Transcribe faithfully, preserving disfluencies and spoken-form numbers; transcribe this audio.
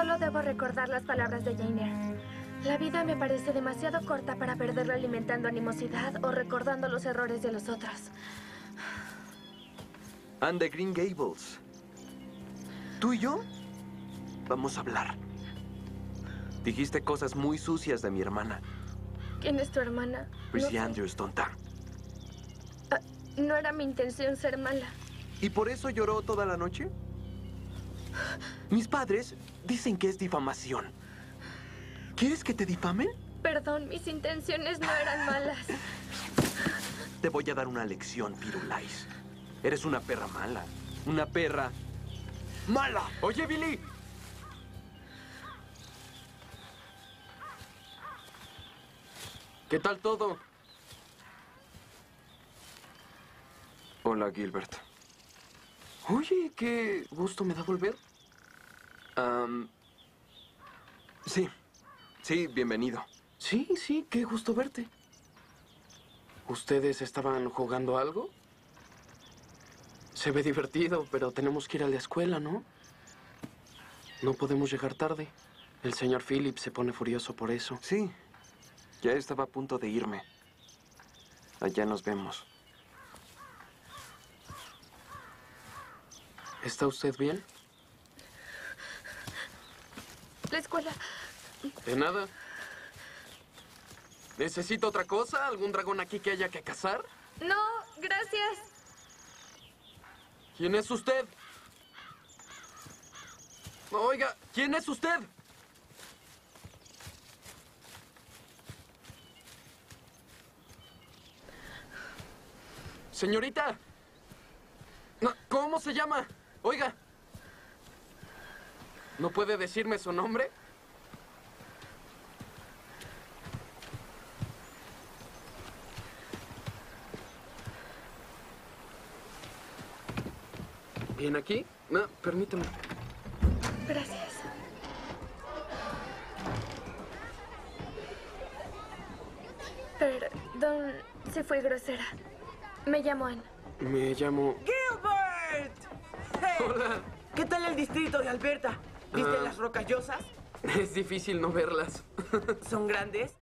Solo debo recordar las palabras de Jane Eyre. La vida me parece demasiado corta para perderla alimentando animosidad o recordando los errores de los otros. Anne de Green Gables. ¿Tú y yo? Vamos a hablar. Dijiste cosas muy sucias de mi hermana. ¿Quién es tu hermana? Prissy No sé. Andrews, tonta. Ah, no era mi intención ser mala. ¿Y por eso lloró toda la noche? Mis padres dicen que es difamación. ¿Quieres que te difamen? Perdón, mis intenciones no eran malas. Te voy a dar una lección, Firulais. Eres una perra mala. Una perra mala. Oye, Billy. ¿Qué tal todo? Hola, Gilbert. Oye, qué gusto me da volver. Um, sí, sí, bienvenido. Sí, sí, qué gusto verte. ¿Ustedes estaban jugando algo? Se ve divertido, pero tenemos que ir a la escuela, ¿no? No podemos llegar tarde. El señor Phillips se pone furioso por eso. Sí, ya estaba a punto de irme. Allá nos vemos. ¿Está usted bien? La escuela. De nada. ¿Necesita otra cosa? ¿Algún dragón aquí que haya que cazar? No, gracias. ¿Quién es usted? Oiga, ¿quién es usted? Señorita. No, ¿cómo se llama? Oiga. ¿No puede decirme su nombre? ¿Viene aquí? No, permítame. Gracias. Perdón si fui grosera. Me llamo Anne. Me llamo... ¡Gilbert! Hey, Hola. ¿qué tal el distrito de Alberta? ¿Viste Ah. las rocallosas? Es difícil no verlas. ¿Son grandes?